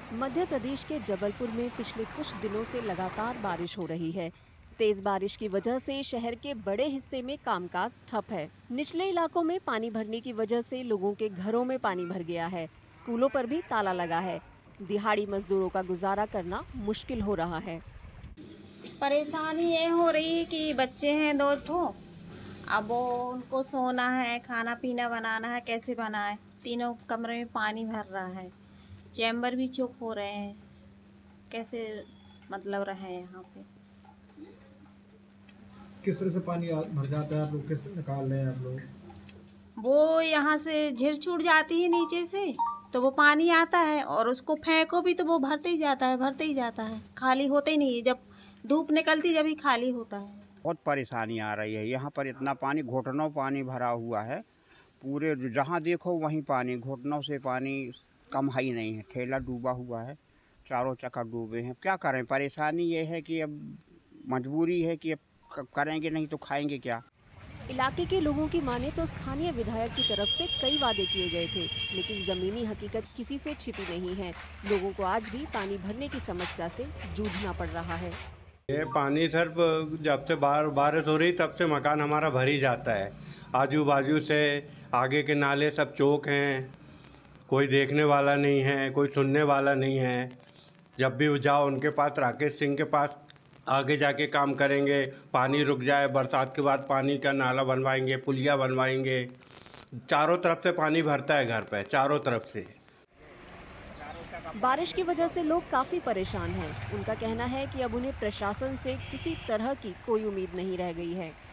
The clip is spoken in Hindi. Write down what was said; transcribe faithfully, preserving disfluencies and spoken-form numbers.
मध्य प्रदेश के जबलपुर में पिछले कुछ दिनों से लगातार बारिश हो रही है। तेज बारिश की वजह से शहर के बड़े हिस्से में कामकाज ठप है। निचले इलाकों में पानी भरने की वजह से लोगों के घरों में पानी भर गया है। स्कूलों पर भी ताला लगा है। दिहाड़ी मजदूरों का गुजारा करना मुश्किल हो रहा है। परेशानी ये हो रही है कि बच्चे हैं दो ठो। अब वो उनको सोना है, खाना पीना बनाना है, कैसे बनाए। तीनों कमरे में पानी भर रहा है, चैम्बर भी चुप हो रहे हैं। कैसे मतलब रहे यहाँ पे। किस तरह से पानी आ- भर जाता है? आप लोग किस निकाल रहे हैं आप लोग? वो यहाँ से झिर छूट जाती है नीचे से, तो वो पानी आता है और उसको फेंको भी तो वो भरते ही जाता है, भरते ही जाता है, खाली होते ही नहीं है। जब धूप निकलती जब ही खाली होता है। बहुत परेशानी आ रही है। यहाँ पर इतना पानी, घुटनों पानी भरा हुआ है। पूरे जहाँ देखो वहीं पानी, घुटनों से पानी कम है ही नहीं है। ठेला डूबा हुआ है, चारों चक्कर डूबे हैं। क्या करें, परेशानी ये है कि अब मजबूरी है कि अब क- करेंगे नहीं तो खाएंगे क्या। इलाके के लोगों की माने तो स्थानीय विधायक की तरफ से कई वादे किए गए थे, लेकिन जमीनी हकीकत किसी से छिपी नहीं है। लोगों को आज भी पानी भरने की समस्या से जूझना पड़ रहा है। ये पानी सर ब- जब से बार बारिश हो रही तब से मकान हमारा भर ही जाता है। आजू बाजू से आगे के नाले सब चौक हैं, कोई देखने वाला नहीं है, कोई सुनने वाला नहीं है। जब भी जाओ उनके पास, राकेश सिंह के पास आगे जाके काम करेंगे। पानी रुक जाए, बरसात के बाद पानी का नाला बनवाएंगे, पुलिया बनवाएंगे। चारों तरफ से पानी भरता है घर पे, चारों तरफ से। बारिश की वजह से लोग काफी परेशान हैं। उनका कहना है कि अब उन्हें प्रशासन से किसी तरह की कोई उम्मीद नहीं रह गई है।